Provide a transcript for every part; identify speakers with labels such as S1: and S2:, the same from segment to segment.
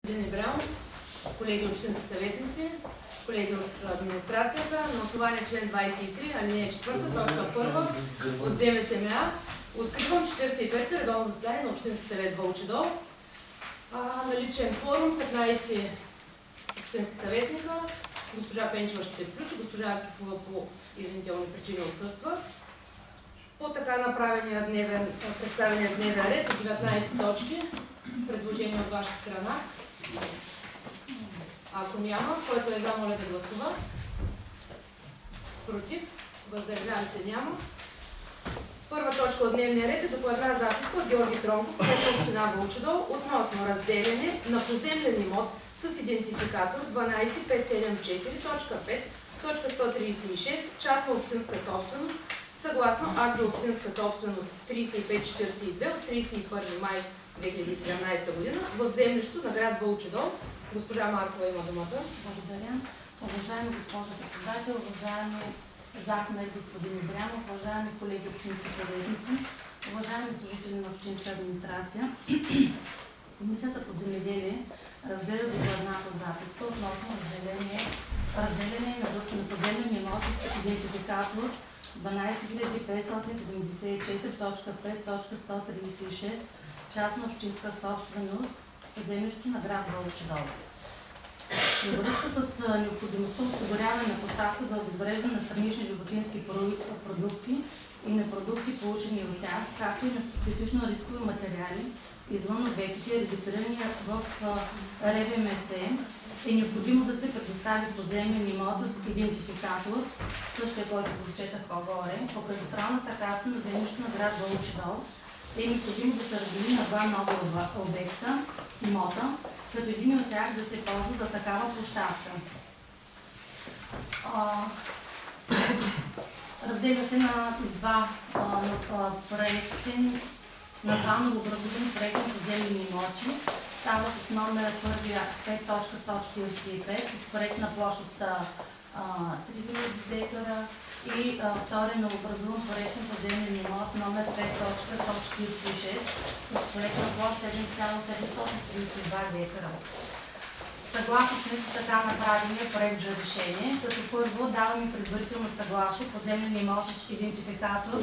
S1: Колеги общински съветници, колеги от администрацията, на основание член 23, алинея 4, точка 1 от ЗМСМА, откривам 45-то редовно заседание на Общински съвет Вълчи дол. Наличен форум 15 общински съветника, госпожа Пенчева ще се включи, госпожа Акифова по извинителни причини отсъства. По така направения представения дневен ред от 19 точки, предложение от ваша страна. Ако няма, който е за, моля да гласува. Против? Въздържали се няма. Първа точка от дневния ред е докладна записка от Георги Тронков, кмет на община Вълчи дол, относно разделяне на поземлен имот с идентификатор 12574.5.136 частна общинска собственост, съгласно акт за общинска собственост 3542 от 31 май 2017 година в землището на град Вълчи дол. Госпожа Маркова има думата.
S2: Благодаря. Уважаема госпожа председател, уважаеми заместник господин Ибрямов, уважаеми колеги общински съветници, уважаеми служители на общинска администрация, Комисията по земеделие разгледа докладната записка относно разделение на поземлен имот с идентификатор 12574.5.136 частна общинска собственост в землището на град Вълчи дол. Във връзка с необходимостта осигуряване на поставка за обезвреждане на странични животински продукти и на продукти, получени от тях, както и на специфично рискови материали извън обектите, регистрирани в РВМС, е необходимо да се предостави поземлен имот с идентификатор, същия, който прочетах по-горе, по кадастралната карта на землището на град Вълчи дол. Е необходимо да се раздели на два нови обекта, имота, като един от тях да се ползва за такава площадка. Разделя се на два проекти, на два новообразувани проектни поземлени имоти. Става с номера първия 5.145 с проектна площ от 3000 декара и втория новообразуван проектен поземлен имот номер 5.146 с проектна площ 7,732 декара. Съгласно с така направения проект за решение, като първо даваме предварително съгласие поземлен имот с идентификатор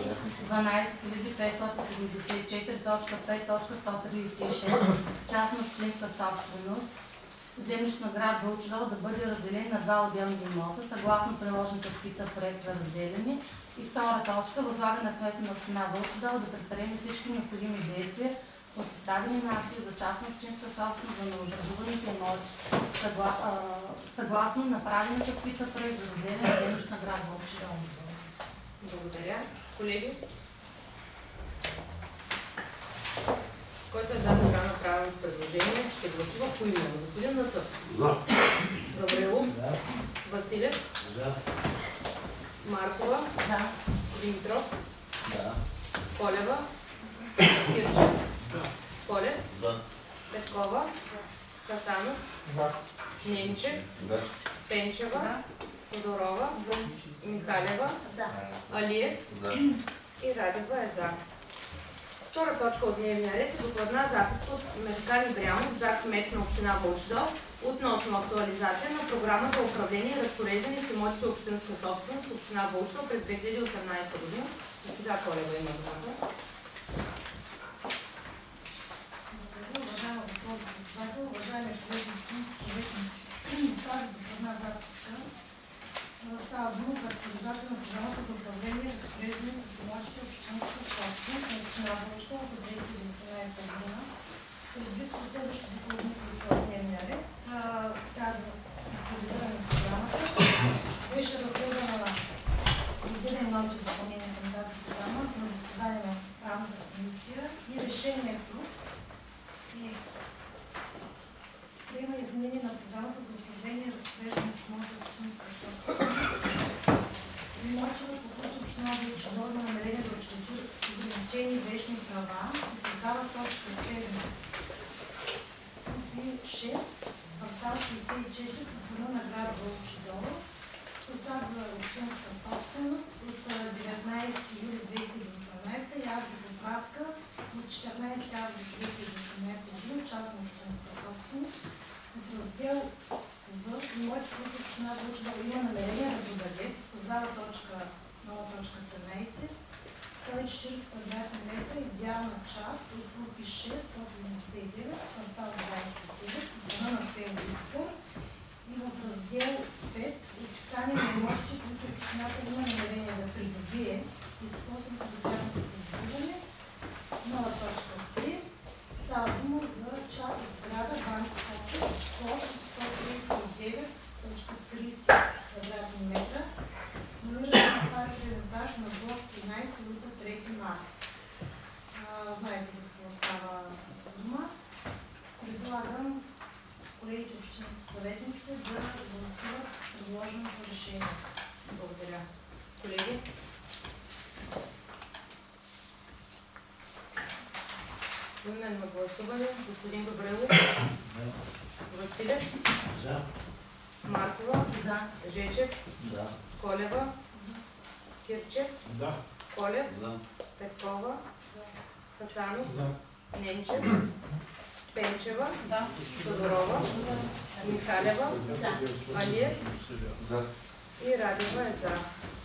S2: 12574.5.136 частна общинска собственост землището на град Вълчи дол да бъде разделен на два отделни имота, съгласно приложената скица проект за разделяне. И втора точка, възлага на кмета на община Вълчи дол да предприеме всички необходими действия по съставяне на акти за частна общинска собственост за новообразуваните имоти, съгласно направената скица проект за разделяне на землището на град Вълчи дол.
S1: Благодаря. Колеги? Който е за така направеното предложение, ще гласува поименно. Господин Насъв.
S3: За.
S1: Гаврилов.
S3: Да.
S1: Василев.
S3: За.
S1: Маркова.
S2: Да.
S1: Димитров.
S3: Да.
S1: Колева. Кирчев.
S3: Да.
S1: Колев.
S3: За.
S1: Петкова. Хасанов.
S3: Да.
S1: Ненчев.
S3: Да.
S1: Пенчева.
S2: Да.
S1: Тодорова.
S2: Да.
S1: Михалева.
S2: Да.
S1: Алиев.
S3: Да.
S1: И Радева е за. Втора точка от дневния ред е докладна записка от Мехкан Ибрямов, за кмет на община Вълчи дол, относно актуализация на програма за управление и разпореждане с имотите общинска собственост в община Вълчи дол през 2018 година. Госпожа Колева има думата.
S4: Уважаема госпожо председател, уважаеми колеги съветници, тази докладна записка става дума за актуализация на програмата за управление и разпореждане с имотите общинска собственост на община Вълчи дол за 2018 година. Предвид последващите докладни в дневния ред, тази актуализиране на програмата беше разгледана отделен начин за изпълнение на тази програма на заседание на правната комисия и решението приема изменение на програмата за управление и разпореждане с имоти общинска собственост. Имотите, по които община Вълчи дол има намерение да учреди ограничени вещни права, се създава точка 7 и 6, квартал 64 в района на град Вълчи дол, създава общинска собственост от 19 юли 2018 и акт за поправка от 14 август 2018 година, частна общинска собственост. раздел В имоти, които община Вълчево има намерение да продаде, се създава нова точка 13, 140 квадратни метра, идеална част от групи 6, 179, квартал 29, зона на село Искър. И в раздел 5 описание на имотите, които общината има намерение да придобие и способите за тяхното придобиване. Нова точка 3. Става дума за част от сграда Банко Копчев, площ 139.30 квадратни метра, намираща на паркирен етаж на блок 13, улица 3 март. Знаете за какво става дума. Предлагам колегите общински съветници да гласуват предложеното решение.
S1: Благодаря. Колеги? Поименно гласуване. Господин Габрилов? Василев?
S3: За.
S1: Маркова?
S2: За.
S1: Жечев?
S3: Да.
S1: Колева? Кирчев?
S3: Да.
S1: Колев?
S3: За.
S1: Петкова? Хасанов?
S3: За.
S1: Ненчев? Пенчева?
S2: Да.
S1: Тодорова? Михалева? Алиев?
S3: За.
S1: И Радева е за.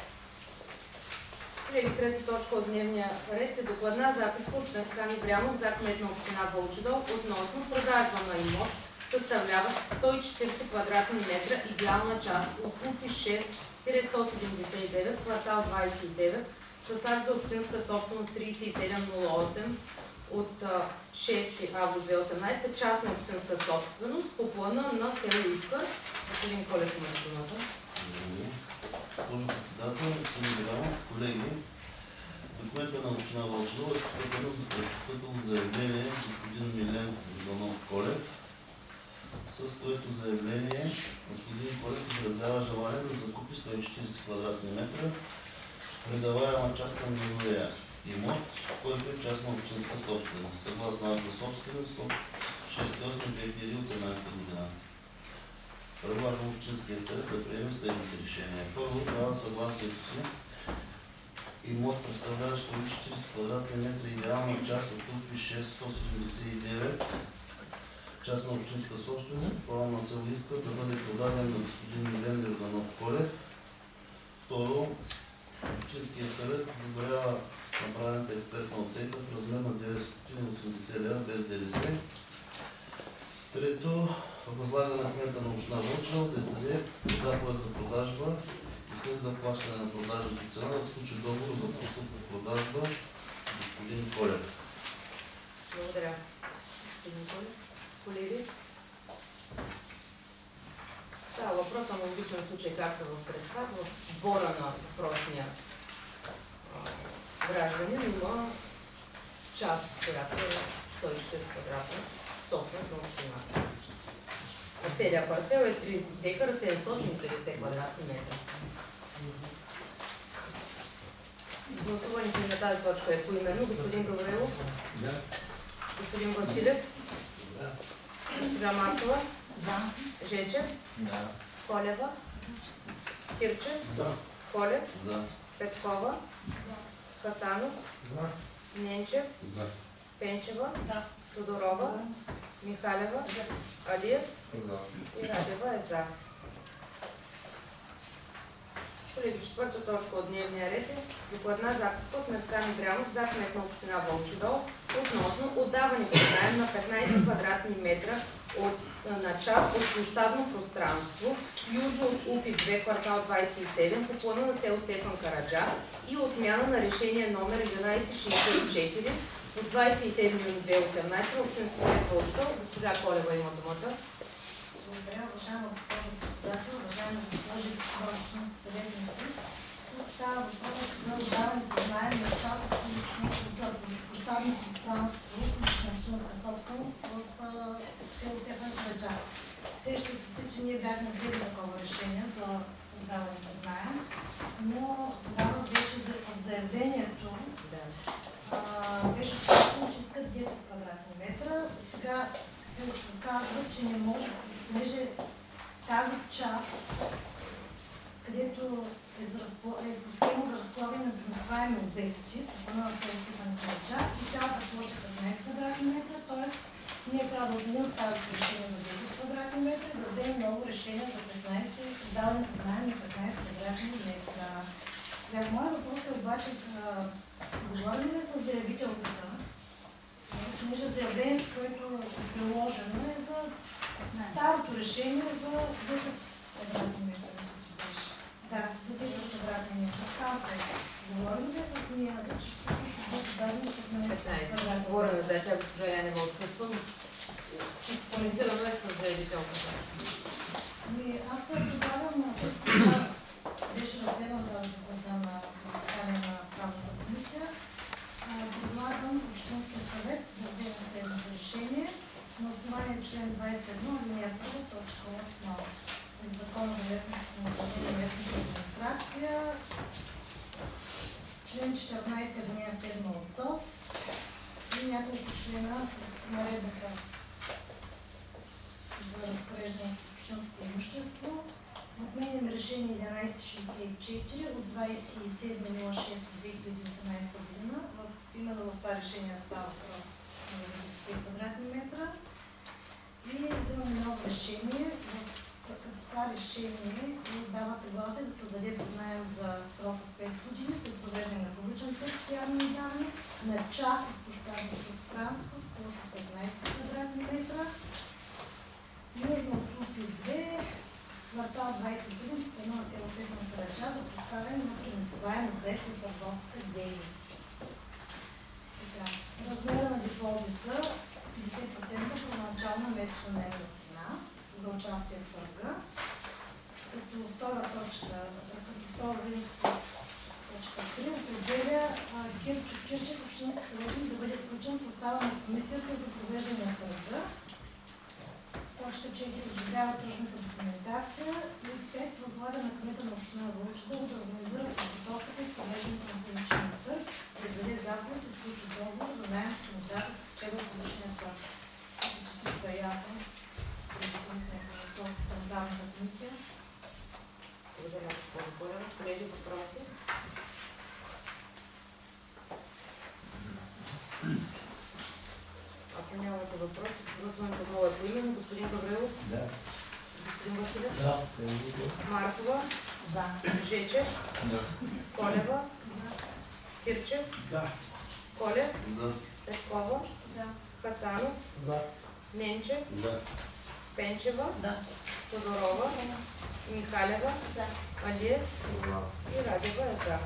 S1: Колеги, трета точка от дневния ред е докладна записка от Хани Брямов за кмет на община Вълчедол относно продажба на имот, съставляващ 140 квадратни метра, идеална част от групи 6-179, квартал 29, с акт за общинска собственост 3708 от 6 август 2018, частна общинска собственост по плана на село Искър. Господин Колев има думата.
S3: Госпожо председател, господин Брямов, колеги, до кмета на община Вълчедол е постъпило заявление от господин Милен Иванов Колев, с което заявление господин Колев изразява желание да закупи 140 квадратни метра предаваема част към неговия имот, който е частна общинска собственост, съгласно акта собственост от 6/8/2018 година. Предлагам общинския съвет да приеме следните решения. Първо, дава съгласието си имот, представляващ 140 квадратни метра, идеална част от групи 6-179, частна общинска собственост, план на село Искър, да бъде продаден на господин Милен Йорданов Колев. Второ, общинския съвет одобрява направената експертна оценка в размер на 980 лв. без ДДС. Трето, възлага на кмета на община Вълчедол да издаде заповед за продажба и след заплащане на продажната цена да сключи договор за покупко-продажба с господин Колев.
S1: Благодаря. Господин Колев. Колеги? Става въпрос на логичен случай, както в представа, в двора на въпросния гражданин има част, която е 140 квадратна собственост на общината. Целият парцел е 3 декара, 750 квадратни метра. Гласуването на тази точка е поименно. Господин Гаврилов?
S3: Да.
S1: Господин Василев?
S3: Да.
S1: Госпожа Маркова?
S2: За.
S1: Жечев?
S3: Да.
S1: Колева? Кирчев?
S3: Да.
S1: Колев?
S3: За.
S1: Петкова? Хасанов?
S3: За.
S1: Ненчев?
S3: За.
S1: Пенчева?
S2: Да.
S1: Тодорова? Михалева? Алиев?
S3: За.
S1: И Радева е за. Колеги, четвърта точка от дневния ред е докладна записка от Хани Брямов за кмет на община Вълчедол относно отдаване под наем на 15 квадратни метра на част от площадно пространство южно от УПИ-2, квартал 27, по плана на село Стефан Караджа и отмяна на решение номер 1164 от 27 юни 2018 на общински съвет Вълчедол. Госпожа Колева има думата.
S4: Благодаря, уважаема госпожо председател, уважаеми госпожи и господа общински съветници. Тук става въпрос за отдаване под наем на част от площадно пространство, лична общинска собственост в село Стефан Караджа. Сещате се, че ние бяхме взели такова решение за отдаване под наем, но тогава беше в заявлението, беше посочено, че искат 10 квадратни метра. Сега се казва, че не може, понеже тази част, където е по схема за разполагане на преместваеми обекти, по плана на село Стефан Караджа, и цялата площа е 15 квадратни метра, т.е. ние трябва да отменим ставащото решение за 10 квадратни метра, да решение за 15, даване под наем на 15 квадратни метра. Моят въпрос е обаче, говорим ли с заявителката, понеже заявлението, което е приложено, е за старото решение за 10 квадратни метра. Да, за 10 квадратни метра. Старото е. Говорим ли с нея, че ще дадем 15 квадратни?
S1: Говорим, да, тя госпожа Янева отсъства. Коментирано е с заявителката.
S4: Аз предлагам, беше разгледана доклада на заседание на правната комисия, предлагам Общинския съвет да вземе следното решение на основание член 21, алинея 1, точка 8 от Закона за местното самоуправление и местната администрация, член 14, алинея 7 от ЗОП и няколко члена от наредбата за разпореждане с общинско имущество. Отменям решение 1164 от 27.06.2018 година. Именно в това решение става въпрос на 90 квадратни метра. И вземаме ново решение. В това решение дава съгласие да се даде под наем за срок от 5 години след провеждане на публичен постоянно издаване на част от площадното пространство с площ 15 квадратни метра. Нужно от УПИ 2, квартал 27, в едно село Северна Карача за поставяне на преместваем обект и търговска дейност. Размера на депозита 50% първоначална месечна наемна цена за участие в търга. Като втора точка, точка 3 определя Кирчо Кирчев, общински съветник, да бъде включен в състава на комисията за провеждане на търга. Точка 4 одобрява тръжната документация и 5 възлага на кмета на община Вълчеда да организира подготовката и провеждането на публичния търг, да даде заповед и сключи договор за наем с кандидата с спечелил публичния търг. Всичко е ясно. Предупредихме този стандартната комисия.
S1: Благодаря, госпожо Колева. Колеги, въпроси? Ако нямате въпроси, гласуването отново е поименно. Господин Гаврилов?
S3: Да.
S1: Господин Василев?
S3: Да.
S1: Маркова?
S2: Да.
S1: Жечев?
S3: Да.
S1: Колева? Кирчев?
S3: Да.
S1: Колев?
S3: Да.
S1: Петкова?
S4: Да.
S1: Хасанов?
S3: Да.
S1: Ненчев?
S3: Да.
S1: Пенчева?
S2: Да.
S1: Тодорова? Михалева?
S2: Да.
S1: Алиев?
S3: Да.
S1: И Радева е за.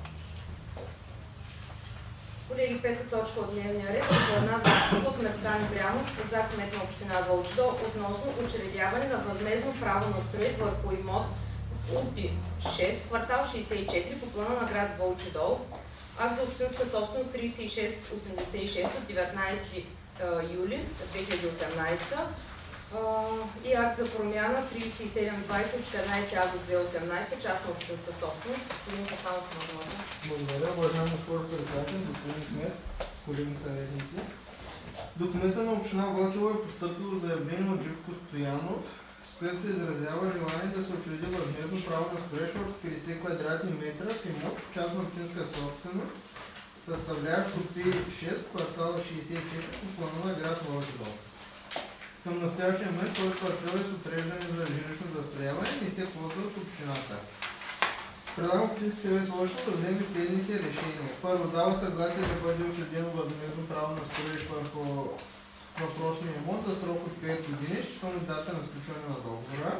S1: Колеги, пета точка от дневния ред е една заповед от Местан Ибрянов за кмет на община Вълчеда относно учредяване на възмездно право на строеж върху имот УПИ 6, квартал 64 по плана на град Вълчедол, акт за общинска собственост 3686 от 19 юли 2018 и акт за промяна 3720 от 14 август 2018, частна общинска собственост. Господин Хасанов, на
S5: Благодаря, уважаема госпожо председател, господин кмет, колеги съветници. До кмета на община Вълчево е постъпило заявление от Живко Стоянов, с което изразява желание да се учреди възмездно право на строеж върху 50 квадратни метра в имот частна общинска собственост, съставляващ УПИ 6, квартал 64 по плана на град Вълчево. Към настоящия момент този парцел е с отреждане за жилищно застрояване и не се ползва от общината. Предлагам Общински съвет Вълчево да вземе следните решения. Първо, дава съгласие да бъде учредено възмездно право на строеж върху въпросния имот за срок от 5 години, считано дата на сключване на договора.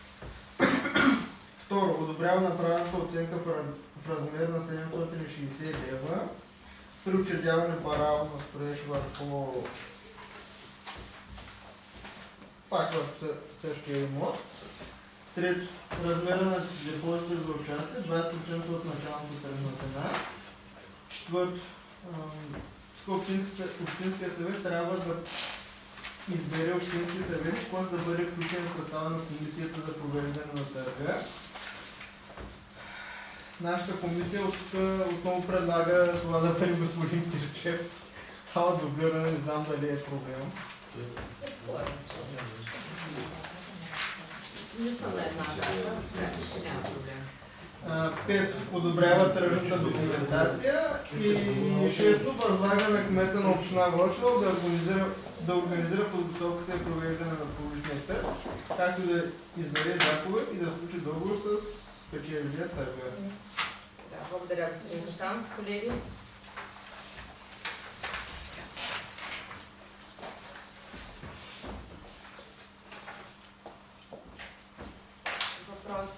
S5: Второ, одобрява направената оценка в размер на 760 лева при учредяване право на строеж върху пак в същия имот. Трето, размера на депозита за участие 20% от началната тръжна цена. Четвърто, Общинския съвет трябва да избере Общински съвет, който да бъде включен в състава на комисията за провеждане на търга. Нашата комисия отново предлага това да бъде господин Кирчев. Това дублиране не знам дали е проблем.
S1: Не съм на една дата, така че няма проблем.
S5: 5. Одобрява тръжната документация и 6. Възлага на кмета на община Вълчево да организира подготовката и провеждане на публичния търг, както и да издаде заповед и да сключи договор с спечелилия търговец.
S1: Да, благодаря, господин Христан. Колеги? Въпроси?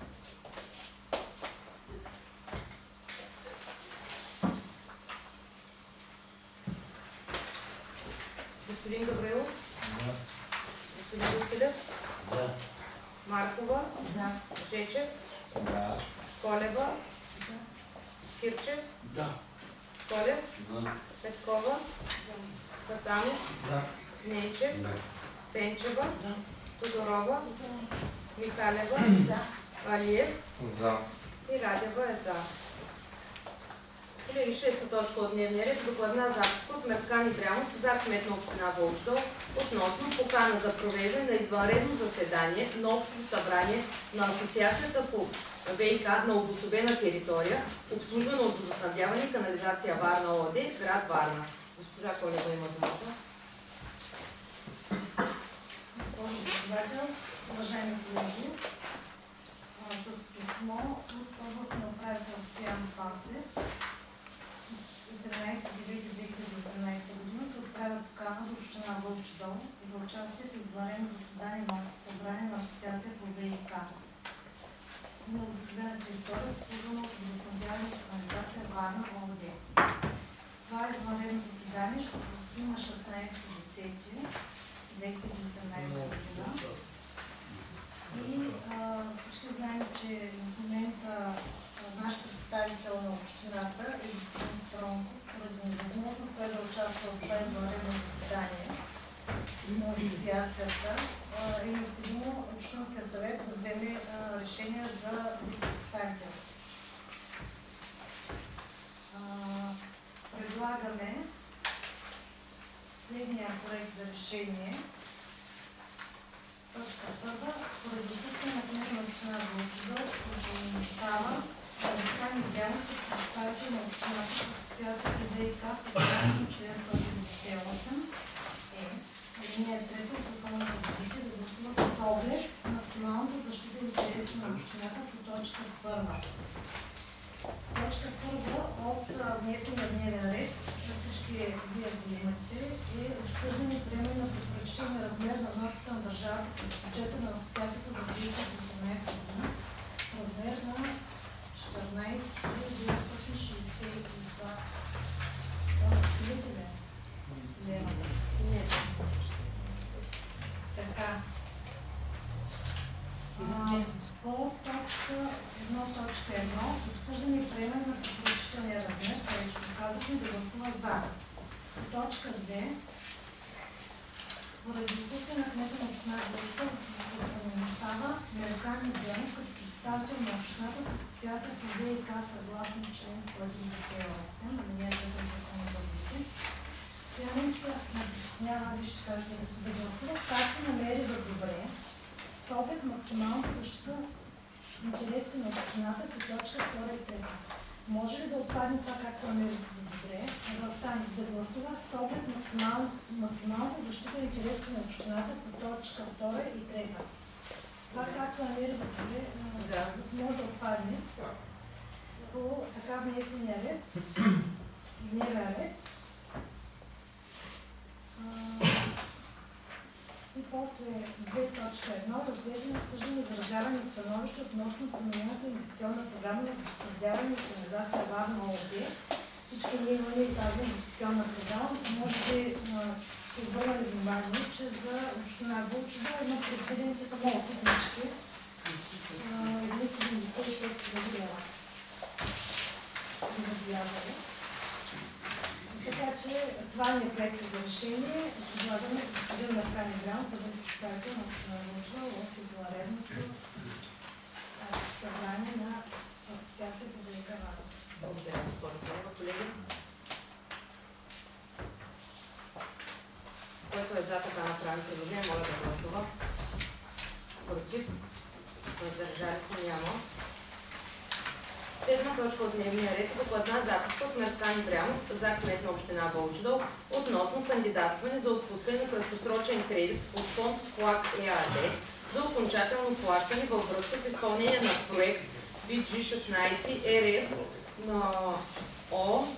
S1: Господин Гаврилов?
S3: Да.
S1: Господин Василев?
S3: За.
S1: Маркова?
S2: Да.
S1: Жечев?
S3: Да.
S1: Колева? Кирчев?
S3: Да.
S1: Колев?
S3: За.
S1: Петкова? Хасанов?
S5: Да.
S1: Нейчев?
S3: Да.
S1: Пенчева? Тодорова? Михалева? Алиев?
S5: За.
S1: И Радева е за. Колеги, 6 точка от дневния ред. Докладна записка от Меркан Ибрямов, заместник-кмет на община Вълчдол, относно покана за провеждане на извънредно заседание на Общото събрание на Асоциацията по ВиК на обособена територия, обслужвана от водоснабдяване и канализация Варна ООД, град Варна. Госпожа Колева има думата.
S4: Госпожо председател, уважаеми колеги, с писмо от областния управител Стоян Панчев от 17.09.2018 година се отправя покана до община Вълчи-дол за участие в извънредно заседание на Общото събрание на Асоциация по ВиК на обособена територия, обслужвана от водоснабдяване и канализация Варна ООД. Това извънредно заседание ще се състои на 16.10.2018 година. И всички знаем, че в момента наш представител на общината е господин Тронков, поради невъзможност той да участва в това извънредно заседание на асоциацията, е необходимо Общинския съвет да вземе решение за представител. Предлагаме следния проект за решение. Точка първа. Поради отсъствие на кмета на община Вълчи-дол упълномощава Меркан Ибрямов като представител на общината в Асоциацията ВиК съгласно член 198 алинея 3 от Закона за водите да гласува с оглед на националната защита и интереси на общината по точка първа. Точка първа от внесения дневен ред, всички вие го имате, е обсъждане и приемане на препоръчителния размер на вноската на държавата в бюджета на Асоциацията за 2018 година в размер на 14 962 лева. Така. По точка 1.1 обсъждане и приемане на препоръчителния размер, където казахме да гласува за. По точка 2 поради отсъствие на кмета на община Вълчи-дол се упълномощава Меркан Ибрямов като представител на общината в Асоциацията по ВиК съгласно член 198 алинея 3 от Закона за водите. Членовете на притеснява, вижте кажете, да гласува както намери за добре, с оглед максималната защита интересите на общината по точка 2 и 3. Може ли да отпадне това както намери за добре, да остане да гласува с оглед максималната защита интересите на общината по точка 2 и 3. Това както намери за добре може да отпадне по така внесения ред, дневен ред. И после 2.1 разглеждане, обсъждане и изразяване на становище относно променената инвестиционна програма на водоснабдяване и канализация Варна ООД. Всички ние имаме тази инвестиционна програма. Може би се обърнали внимание, че за община Вълчи-дол има предвидени такива отпуснички. 76 000 лева. Така че това ни е проект за решение. Предлагаме господин Меркан Ибрямов да бъде представител на община Вълчи-дол в извънредното събрание на Асоциацията по ВиК Варна.
S1: Благодаря, госпожо Колева. Колеги? Който е за така направен предложение, моля да гласува. Против? Въздържали се няма. Седма точка от дневния ред е докладна записка от Мерцан Ибрямов за кмет на община Вълчи дол относно кандидатстване за отпускане на краткосрочен кредит от фонд ФЛАГ ЕАД за окончателно плащане във връзка с изпълнение на проект BG16 РС на ОП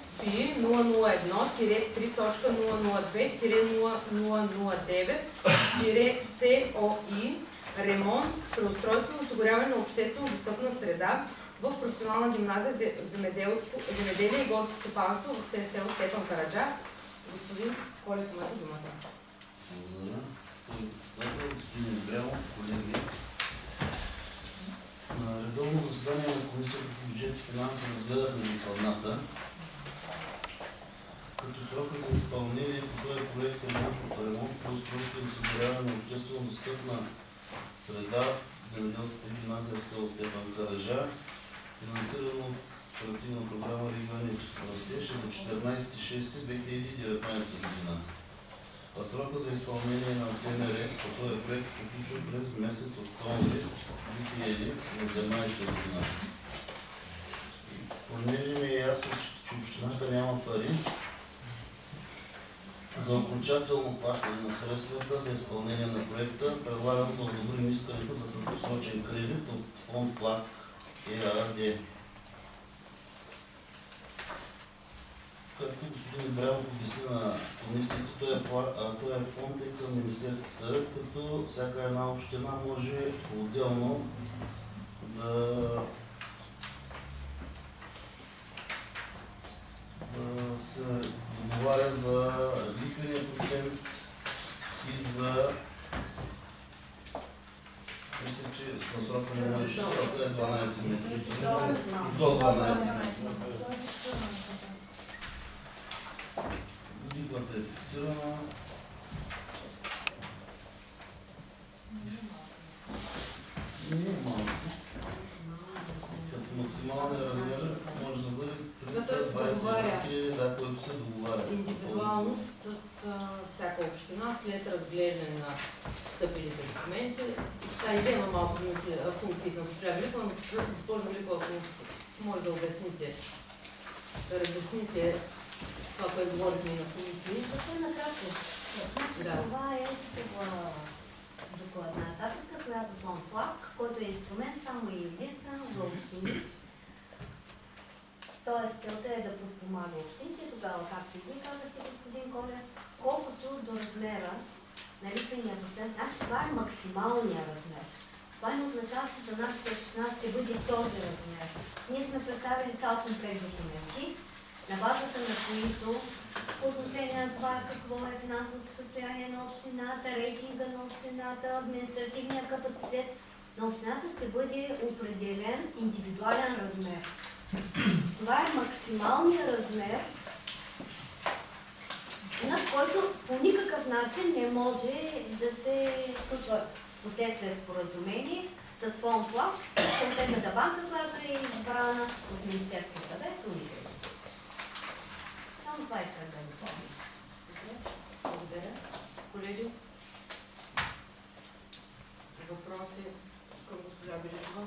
S1: 001-3.002-0009-COI ремонт, преустройство и осигуряване на обществено достъпна среда в професионална гимназия земеделие и горско стопанство в село Стефан Караджа. Господин Колев, имате думата.
S3: Благодаря. Господин Ибрямов, колеги. На редовно заседание на Комисията по бюджет и финанси разгледахме докладната, като срока за изпълнение по този проект е ремонт, преустройство и осигуряване на обществено достъпна среда в земеделската гимназия в село Стефан Караджа, финансирано от оперативна програма Региони растеж до 14.06.2019 година. А срока за изпълнение на СМР по този проект приключва през месец октомври 2018 година. Понеже ми е ясно, че общината няма пари за окончателно плащане на средствата за изпълнение на проекта, предлагам да одобрим искането за краткосрочен кредит от фонд ФЛАГ ЕАД. Както господин Ибрямов обясни на комисията, този фонд е към Министерския съвет, като всяка една община може отделно да се договаря за лихвения процент и за... Мисля, че на срока не може, срока е 12 месеца. До 12 месеца. Лихвата е фиксирана. Не е малко. Като максималния размер може да бъде 320 хиляди, да, който се договаря.
S1: Индивидуално с всяка община, след разглеждане на встъпилите документи. Сега иззема малко функциите на госпожа Великова, но госпожа Великова, ако може да обясните, това, което говорихме и на комисии.
S6: Съвсем накратко. Значи това е докладна записка, която фонд ФЛАГ, който е инструмент само и единствено за общини. Тоест, целта е да подпомага общините, тогава, както и вие казахте, господин Колев, колкото до размера на лихвения процент, значи това е максималния размер. Това не означава, че за нашата община ще бъде този размер. Ние сме представили цял комплект документи, на базата на които по отношение на това какво е финансовото състояние на общината, рейтинга на общината, административния капацитет на общината ще бъде определен индивидуален размер. Това е максималният размер, над който по никакъв начин не може да се сключва последствие споразумение с фонд ФЛАГ, съответната банка, която е избрана от Министерския съвет, уникъл. Само това искам да допълня.
S1: Благодаря. Колеги, въпроси към госпожа Великова?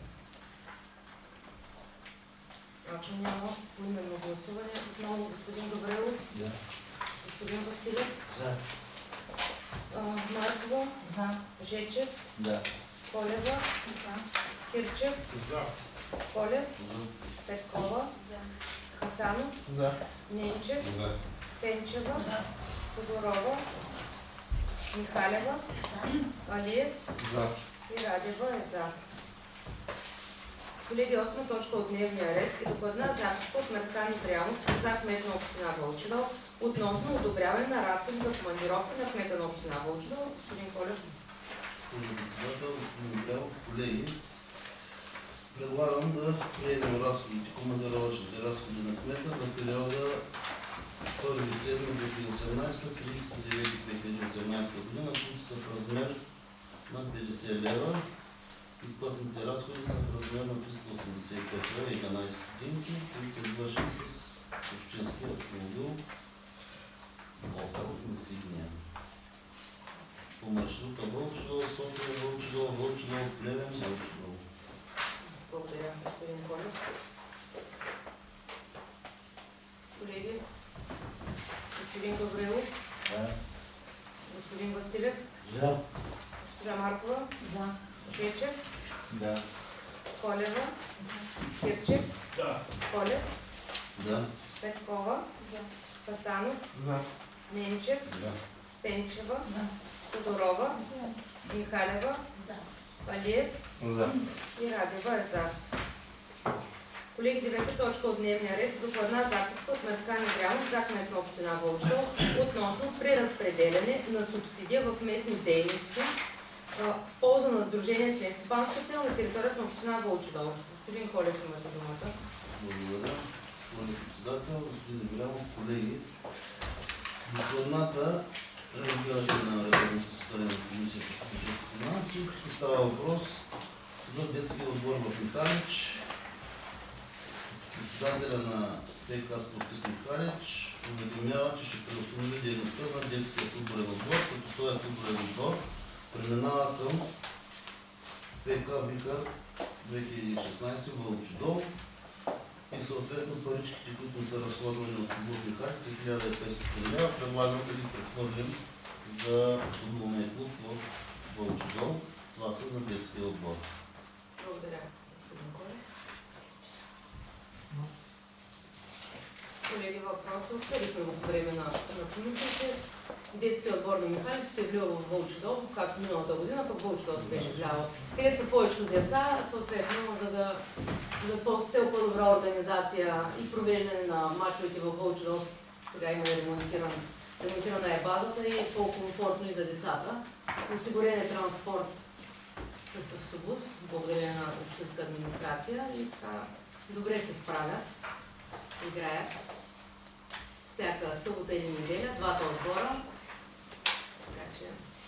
S1: Ако няма, поименно гласуване. Отново господин Гаврилов.
S3: Да.
S1: Господин Василев.
S3: Да.
S1: Маркова.
S2: За.
S1: Жечев.
S3: Да.
S1: Колева. Кирчев.
S3: Да.
S1: Колев. Петкова. Хасанов.
S5: За.
S1: Ненчев.
S3: Да.
S1: Пенчева. Тодорова. Михалева. Алиев.
S5: За.
S1: И Радева е за. Колеги, 8 точка от дневния ред е докладна записка от Мерцан Ибрямов за кмет на община Вълчи дол относно одобряване на разходи за командировка на кмета на община Вълчи дол. Господин Колев.
S3: Господин председател, господин Ибрямов, колеги, предлагам да приемем разходите, командировъчните разходи на кмета за периода 1.7.2018-30.9.2018 година, които са в размер на 50 лева. И пътните разходи са в размер на 385 лева и 11 стотинки, които са извършени с общинския автомобил Волкъл Инсигния. По маршрута Вълчи дол, София, Вълчи дол, Плевен, Вълчи дол.
S1: Благодаря, господин Колев.
S2: Да.
S1: Жечев,
S3: Да.
S1: Колева, Кирчев,
S7: Да.
S1: Колев,
S3: Да.
S1: Петкова, Хасанов,
S5: За.
S1: Ненчев,
S3: Да.
S1: Пенчева, Тодорова, Михалева, Алиев
S5: За.
S1: и Радева е за. Колеги, 9 точка от дневния ред. Докладна записка от Меркан Ибрямов за кмет на община Вълчи относно преразпределяне на субсидия в местни дейности в полза на Сдружение с нестопанска цел на територията на община Вълчи. Господин Колев, имате думата.
S3: Благодаря. Господин председател, господин Ибрямов, колеги. Докладната разгледане на редовното състояние на Комисията по бюджет и финанси. Става въпрос за детския отбор в Михалич. Председателя на ТК Спортист Михалич уведомява, че ще преустанови дейността на детския футболен отбор, като този футболен отбор преминава към ПК Бихар 2016 Вълчи дол и съответно паричките, които са разходвани от футбол Михалич, са 1500 лева. Предлагам да ги прехвърлим за футболния клуб в Вълчи дол. Това са за детския отбор.
S1: Благодаря, господин Колев. Колеги, въпроси обсъдихме го по време на комисията. Детския отбор на Михалич се е влил в Вълчи дол, както миналата година, пък Вълчи дол се беше вляло. Където са повече деца, съответно, за да цел по-добра организация и провеждане на мачовете в Вълчи дол, сега има ремонтирана е базата и е по-комфортно и за децата. Осигурен е транспорт с автобус, благодарение на общинска администрация и така добре се справят, играят всяка събота или неделя, двата отбора. Така че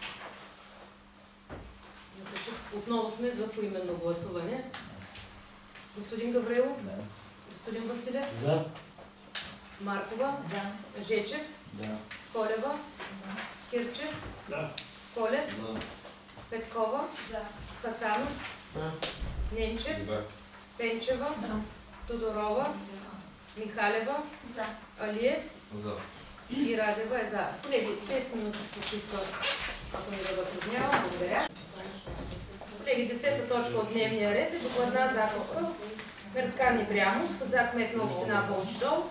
S1: мисля, че отново сме за поименно гласуване. Господин Гаврилов?
S3: Да.
S1: Господин Василев?
S7: За.
S1: Маркова?
S2: Да.
S1: Жечев?
S3: Да.
S1: Колева? Кирчев?
S7: Да.
S1: Колев?
S3: Да.
S1: Петкова? Хасанов?
S5: Да.
S1: Ненчев?
S7: Да.
S1: Пенчева? Тодорова? Михалева? Алиев?
S3: За.
S1: И Радева е за. Колеги, 10 минути почивка, ако не да затруднявам. Благодаря. Колеги, 10 точка от дневния ред е докладна записка Меркан Ибрямов за кмет на община Вълчи дол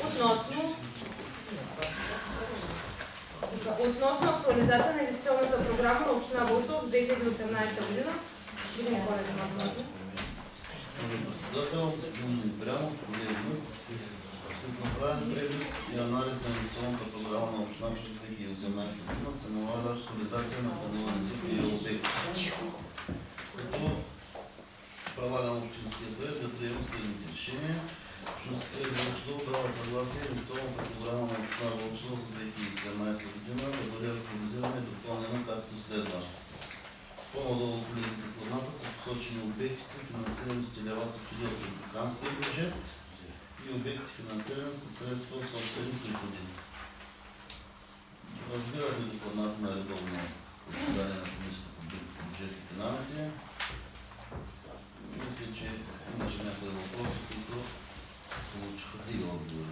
S1: относно актуализация на инвестиционната програма на община Вълчи дол за 2018 година. Господин Колев, има думата.
S3: Председател, господин Ибрямов, колеги, след направен преглед и анализ на инвестиционната програма на община през 2018 година се налага актуализация на плануваните и обекти. Като предлагам Общинския съвет да приема следните решения. Общинския съвет на Вълчи дол дава съгласие инвестиционната програма на община Вълчи дол за 2017 година да бъде актуализирана и допълнена както следва. По-надолу по докладната са посочени обектите, финансирани с целева субсидия от републиканския бюджет и обекти, финансирани със средства от собствени приходи. Разбирахме докладната на редовно заседание на Комисията по бюджет и финанси. Мисля, че имаше някои въпроси, които получиха и отговори.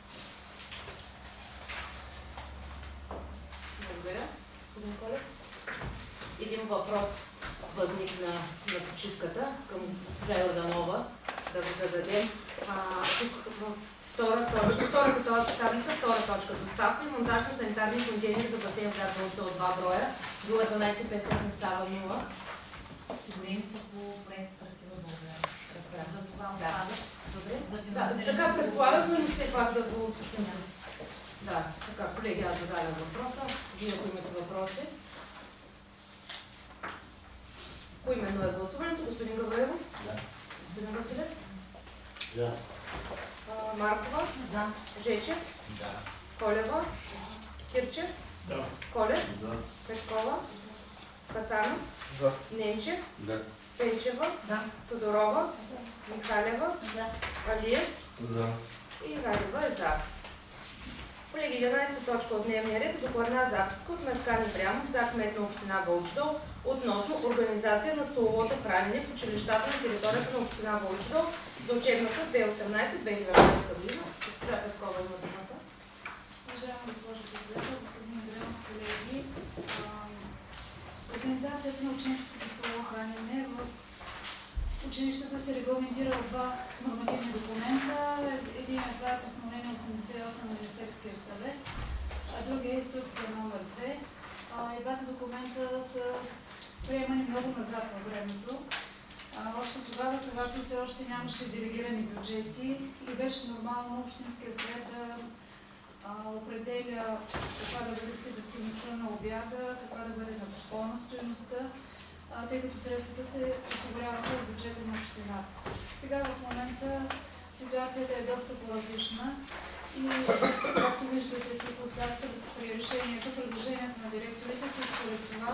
S1: Благодаря. Господин Колев. Един въпрос възникна на почивката към госпожа Йорданова, да го зададем. Тук в втората таблица, втора точка доставка и монтаж на санитарни контейнери за басейн в град Вълчи от 2 броя. Била 12,500 става 0.
S2: Осигурени са по проект Красива България. За това
S1: Да.
S2: отпадат.
S1: Добре.
S2: За
S1: Да,
S2: финансиране.
S1: така предполагахме, но все пак да го уточним. Да, така, колеги, аз зададам въпроса. Вие, ако имате въпроси. Поименно е гласуването. Господин Гаврилов?
S3: Да.
S1: Господин Василев?
S7: Да.
S1: Маркова?
S2: Да.
S1: Жечев?
S3: Да.
S1: Колева? Кирчев?
S7: Да.
S1: Колев?
S3: Да.
S1: Петкова? Хасанов?
S5: За.
S1: Ненчев?
S3: Да.
S1: Пенчева?
S2: Да.
S1: Тодорова? Михалева?
S2: Да.
S1: Алиев?
S5: За.
S1: И Радева е за. Колеги, 11 точка от дневния ред е докладна записка от Меркан Ибрямов за кмет на община Вълчи дол относно организация на столовото хранене в училищата на територията на община Вълчи дол за учебната 2018-2019 година. Госпожа Петкова има думата.
S8: Уважаема госпожо председател, господин Ибрямов, колеги,
S4: Организацията на ученическото столово хранене в училищата се регламентира от два нормативни документа. Един е това постановление 88 на Министерския съвет, а другия е инструкция номер 2. И двата документа са приемани много назад във времето. Още тогава, когато все още нямаше делегирани бюджети и беше нормално Общинския съвет да определя каква да бъде себестойността на обяда, каква да бъде напълна стойността, тъй като средствата се осигуряваха от бюджета на общината. Сега в момента ситуацията е доста по-различна и както виждате тук от акта при решението, предложението на директорите са според това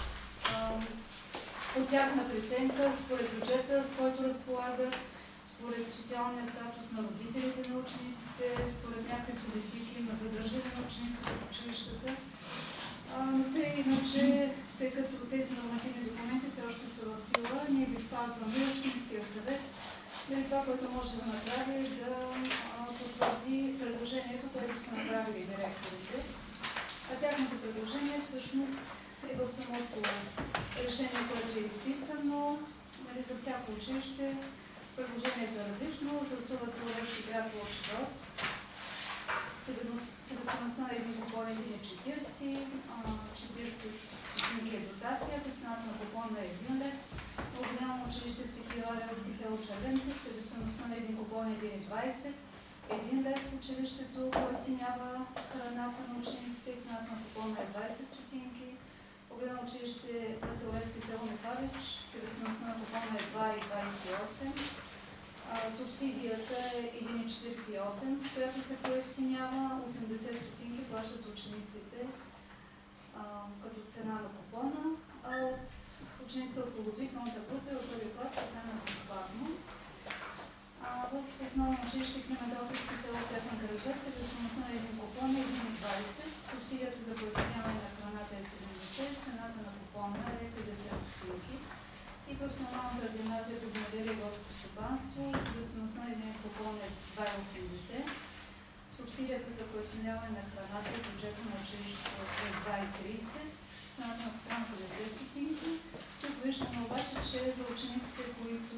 S4: по тяхна преценка, според бюджета, с който разполагат, според социалния статус на родителите на учениците, според някакви политики на задържане на учениците в училищата. Но тъй иначе, тъй като тези нормативни документи все още са в сила, ние ги спазваме и Общинския съвет. Дали това, което може да направи, е да потвърди предложението, което са направили директорите. А тяхното предложение всъщност е в самото решение, което е изписано. За всяко училище предложението е различно. За Сува Селовешки град Лошидол себестойността на един купон е 1,40, 40 стотинки е дотацията, цената на купона е 1 лев. Обединено училище Свети Варелски, село Червенци, себестойността на един купон е 1,20, 1 лев. Училището поевтинява храната на учениците и цената на купона е 20 стотинки. Обединено училище Василевски, село Михалич, себестойността на купона е 2,28. Субсидията е 1,48, с която се поевтинява. 80 стотинки плащат учениците като цена на купона, а от учениците от подготвителната група и от първи клас се хранят безплатно. В основно училище Климент Охридски, село Стефан Караджов, себестойността на един купон е 1,20. Субсидията за поевтиняване на храната е 70, цената на купона е 50 стотинки. И професионалната гимназия по земеделие и горско стопанство, себестойността на един купон е 2,80. Субсидията за поевтиняване на храната и бюджета на училището е 2,30. Цената на купона 50 стотинки. Тук виждаме обаче, че за учениците, които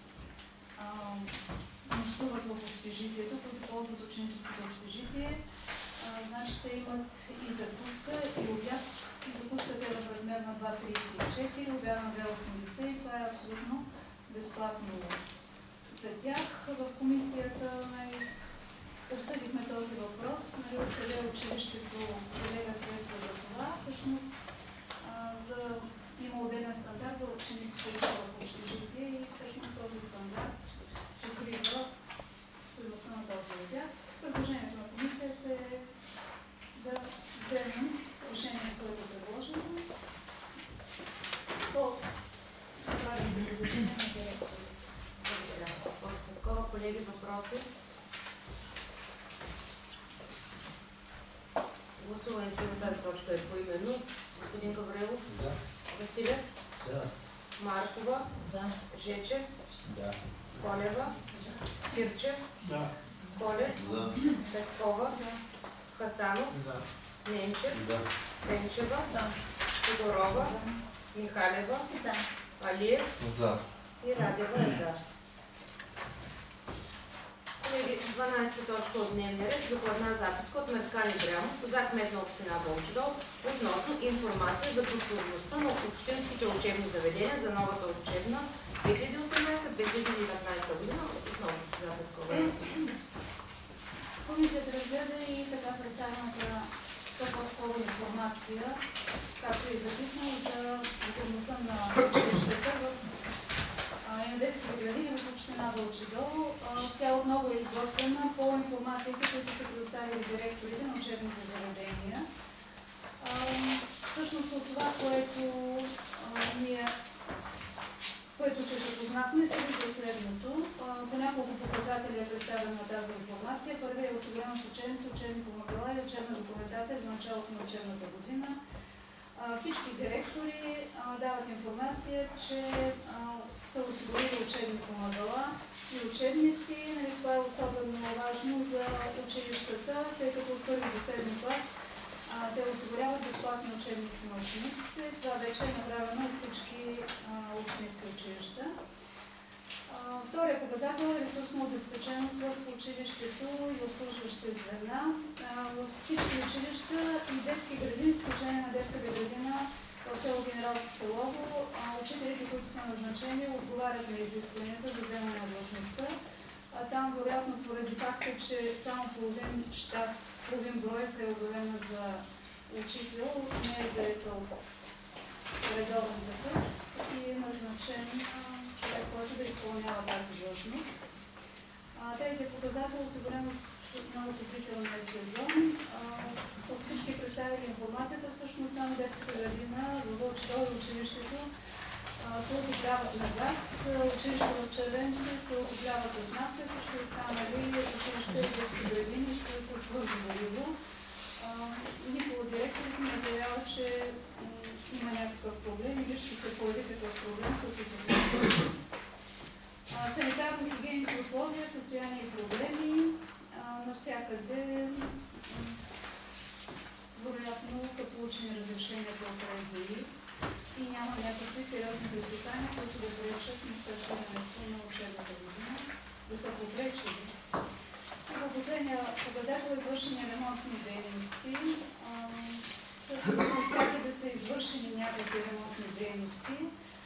S4: нощуват в общежитието, които ползват ученическото общежитие, значи те имат и закуска, и обяд. Закуската е в размер на 2,34, обяд на 2,80 и това е абсолютно безплатно за тях. В комисията обсъдихме този въпрос, откъде училището заделя средства за това. Всъщност има отделен стандарт за учениците в общежитие и всъщност този стандарт покрива стойността на този обяд. Предложението на комисията е да вземем решението, което е предложено, по правилно предложение на директорите.
S1: Благодаря. Такова, колеги, въпроси? Гласуването на тази точка е поименно. Господин Гаврилов?
S3: Да.
S1: Василев?
S3: Да.
S1: Маркова?
S2: Да.
S1: Жечев?
S3: Да.
S1: Колева? Кирчев?
S5: Да.
S1: Колев?
S3: За.
S1: Петкова? Хасанов?
S5: Да.
S1: Ненчев?
S3: Да.
S1: Пенчева?
S2: Да.
S1: Тодорова? Михалева?
S2: Да.
S1: Алиев?
S3: За.
S1: И Радева е за. Колеги, 12 точка от дневния ред, докладна записка от Меркан Ибрямов, за кмет на община Вълчидол, относно информация за подходността на общинските учебни заведения за новата учебна 2018-2019 година. Отново за Петкова.
S4: Комисията разгледа и така представената по-скоро информация, както е записано за готовността на училищата и на детските градини в община Вълчидол. Тя отново е изготвена по информацията, които са предоставили директорите на учебните заведения. Всъщност от това, което с което се запознахме, се вижда следното. По няколко показателя е представена тази информация. Първият е осигурено с учебници, учебни помагала и учебна документация за началото на учебната година. Всички директори дават информация, че са осигурили учебни помагала и учебници. Това е особено важно за училищата, тъй като от 1 до 7 клас
S7: Те осигуряват безплатни учебници на учениците. Това вече е направено от всички общински училища. Втория показател е ресурсна обезпеченост в училището и обслужващите звена. Във всички училища и детски градини, с изключение на детската градина в село Генералско Селово, учителите, които са назначени, отговарят на изискванията за вземане на длъжността. Там, вероятно, поради факта, че само половин щат, половин бройка е обявена за учител, не е заета от редовен такъв и е назначен човек, който да изпълнява тази длъжност. Третия показател е осигуреност на отоплителния сезон. От всички представили информацията, всъщност само детската градина във Вълчево и училището се отопляват на газ, училището в Червенци се отопляват с нафта, всички останали училища и детски градини са с твърдо гориво. Никой от директорите не заявява, че има някакъв проблем или ще се появи такъв проблем с отоплението. Санитарно-хигиените условия, състояние и проблеми навсякъде вероятно са получени разрешенията от РЗИ и няма някакви сериозни предписания, които да пречат на стартирането на учебната година, да са попречили. И по последния показател е извършени ремонтни дейности. Със сигурност трябва да са извършени някакви ремонтни дейности.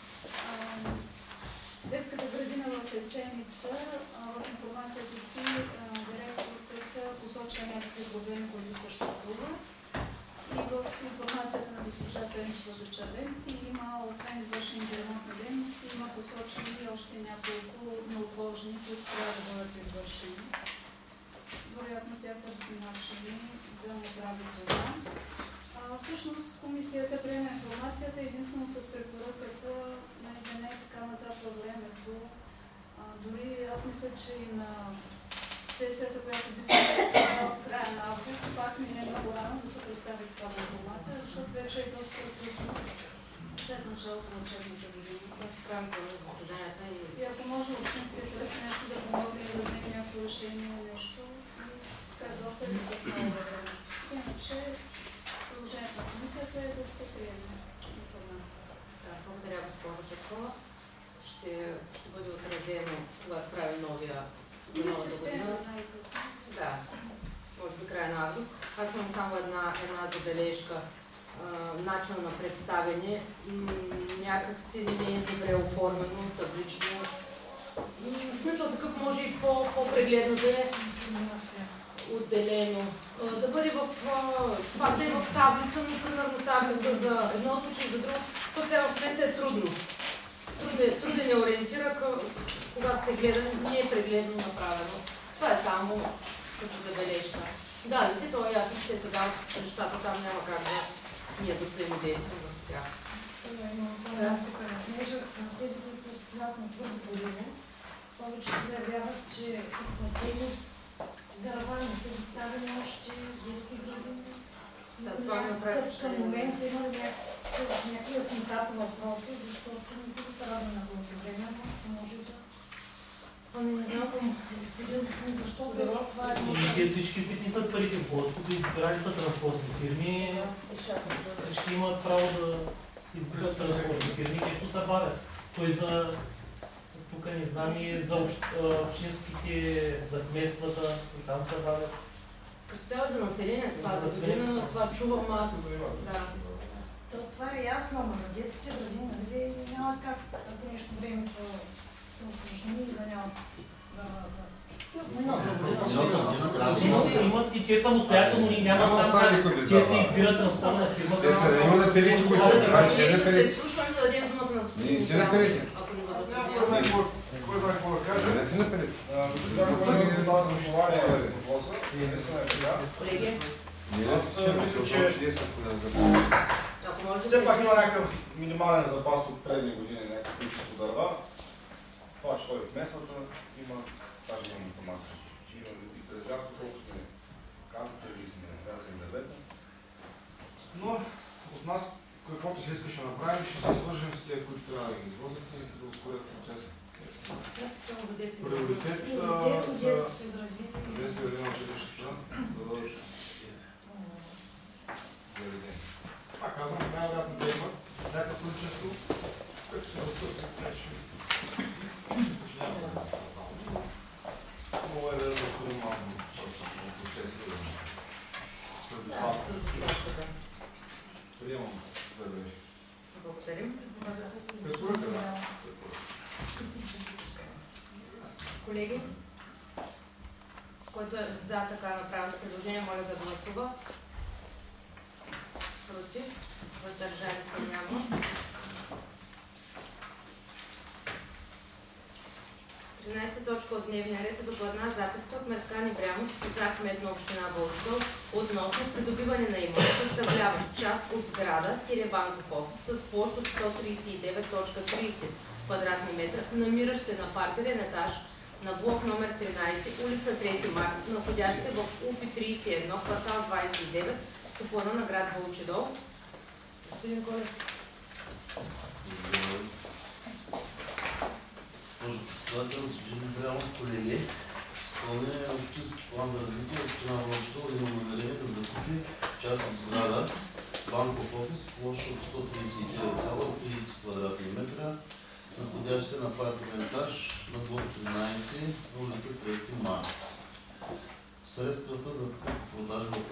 S7: Детската градина в Есеница, в информацията си директорката посочва някакви проблеми, които съществуват. И в информацията на госпожа Пенчева за Червенци има, освен извършените ремонтни дейности, има посочени и още няколко неотложни, които трябва да бъдат извършени. Вероятно тя търси начини да направи това. Всъщност комисията приема информацията единствено с препоръката да не е така назад във времето. Дори аз мисля, че и на сесията, която би се представила в края на август, пак ми не е много рано да се представи такава информация, защото вече е доста късно след началото на учебната година.
S1: В рамките на заседанията
S7: И ако може общинския съвет нещо да помогне или да вземе някакво решение или нещо, така е доста закъснало във време. Иначе предложението на комисията е да се приеме информация.
S1: Благодаря, госпожо Петкова. Ще бъде отразено, когато правим новия за новата година. Да, може би края на август. Аз имам само една забележка. Начина на представяне някак си не е добре оформено, таблично. В смисъл такъв може и по-прегледно да е отделено. Да бъде в таблица, но примерно таблица за едно случай, за друго. То сега в момента е трудно. Труден е ориентира, когато се гледа, не е прегледно направено. Това е само като забележка. Да, не си, то е ясно, че се дават нещата, там няма как да ние да взаимодействаме в тях.
S4: Понеже тези, които са състезат на твърдо гориво, повече се заявяват, че тези дърва не са доставени още детски градини. Към момента има някакви яснота по въпроса, защото не са зарадени на това време, но може да... Ами не знам, господин, защото това е...
S8: И те всички си писат парите в Господ и избирали са транспортни фирми. Всички имат право да избират транспортни фирми, нещо са бавят. Той за... Тук не знам и за общинските, за кметствата, и там са бавят.
S1: Като цяло за население, това за година, това чувам аз. Да.
S4: Това е ясно, но за детските градини, нали, няма как ако нещо времето се усложни и да нямат
S8: Имат и те самостоятелно и нямат там как те се избират транспортна фирма.
S9: Има да пилите, които са
S1: Ще слушвам да дадем думата на господин Иванов, ако не бъдат
S9: Кой знае какво да каже? Не си напилите.
S1: колеги.
S9: Все пак има някакъв минимален запас от предни години, някакъв количество дърва. Това ще ходи в местната, даже имам информация. Има и през лято, колко сме казате или сме казали дървета. Но от нас, каквото се искаше да направим, ще се свържем с тези, които трябва да ги извозят и да ускорят процеса. Приоритет за детска градина училищата да бъдат
S5: казвам, най-вероятно да имат някакво количество, което ще достъпне вече. Мога да разходим малко, защото процеси след това. Приемам две бележки.
S1: Благодарим.
S5: Препоръка, да.
S1: Колеги, който е за така направеното предложение, моля да гласува. Против? Въздържали се няма. 13 точка от дневния ред е докладна записка от Меркан Ибрямов, кмет на община Вълчи, относно придобиване на имот, съставляващ част от сграда банков офис с площ от 139.30 квадратни метра, намиращ се на партерен етаж на блок номер 13, улица 3 март, находящ се в УПИ 31, квартал 29, по плана на град Вълчи дол. Господин Колев.
S3: Госпожо председател, господин Ибрямов, колеги, изпълнение на общински план за развитие община Вълчи дол има намерение да закупи част от сграда банков офис, площ от 139,30 квадратни метра, находящ се на партерен етаж на блок 13, улица 3 март. Средствата за продажбата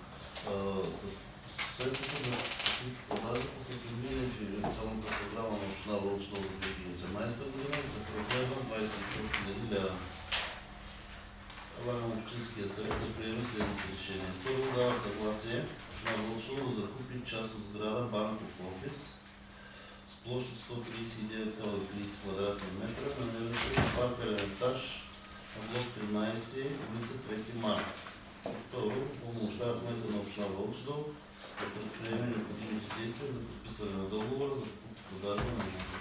S3: са предвидени в инвестиционната програма на община Вълчи дол за 2018 година и са в размер на 24 000 лева. Предлагам Общинския съвет да приеме следните решения. Първо, дава съгласие на Вълчи дол да закупи част от сграда банков офис с площ от 139,30 квадратни метра, намиращ се в партерен етаж на блок 13, улица 3 март. Второ, упълномощава кмета на община Вълчи дол да предприеме необходимите действия за подписване на договора за продажба на имота.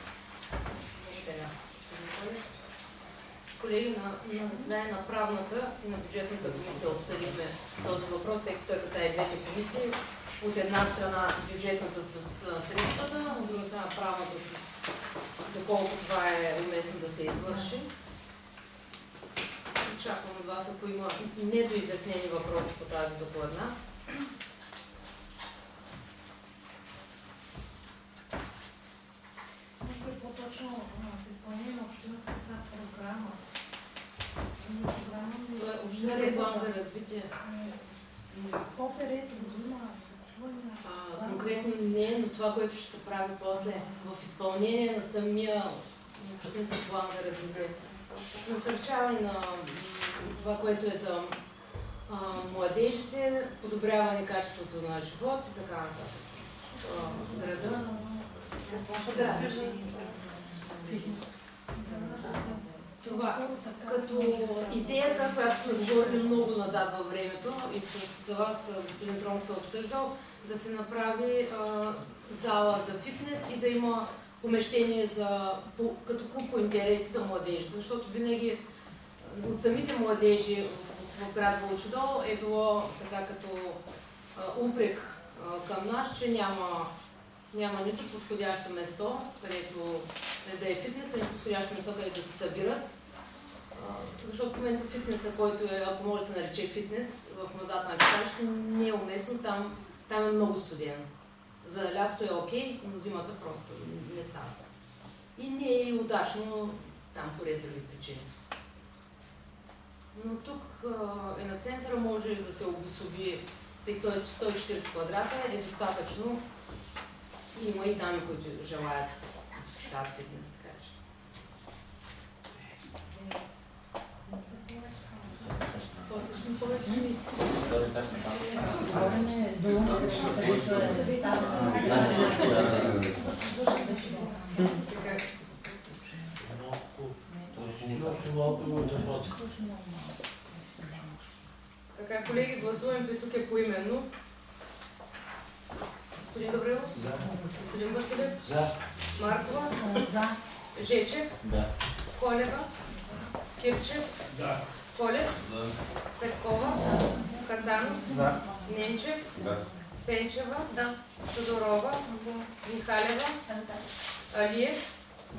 S1: Колеги, на заседание на правната и на бюджетната комисия обсъдихме този въпрос, тъй като касае двете комисии. От една страна бюджетната с средствата, от друга страна правната, доколко това е уместно да се извърши. Очаквам от вас, ако има недоизяснени въпроси по тази докладна.
S4: Може би по-точно в изпълнение на общинската програма.
S1: Това е общинския план за развитие.
S4: По-перето година.
S1: Конкретно не, но това, което ще се прави после в изпълнение на самия общински план за развитие. Насърчаване на това, което е за младежите, подобряване качеството на живот и така нататък. Града. Това като идеята, която сме говорили много назад във времето и с вас, господин Тромов, е обсъждал, да се направи зала за фитнес и да има помещение като клуб по интереси за младежи. Защото винаги от самите младежи в град Вълчи дол е било така като упрек към нас, че няма нито подходящо место, където да е фитнес, нито подходящо место, където да се събират. Защото в момента фитнеса, който е, ако може да се нарече фитнес, в мазата на читалище, не е уместно, там е много студено. За лятото е окей, но зимата просто не става. И не е удачно там по ред други причини. Но тук е на центъра, може да се обособи, тъй като 140 квадрата е достатъчно. Има и дами, които желаят да посещават фитнес, така че. Така, колеги, гласуването и тук е поименно. Господин Гаврилов? Да. Господин Василев?
S3: Да.
S1: Маркова?
S2: Да.
S1: Жечев?
S3: Да.
S1: Колева? Кирчев?
S8: Да.
S1: Колев?
S3: Да.
S1: Петкова? Касанов?
S5: Да.
S1: Ненчев?
S3: Да.
S1: Пенчева? Да. Тодорова? Михалева? Алиев?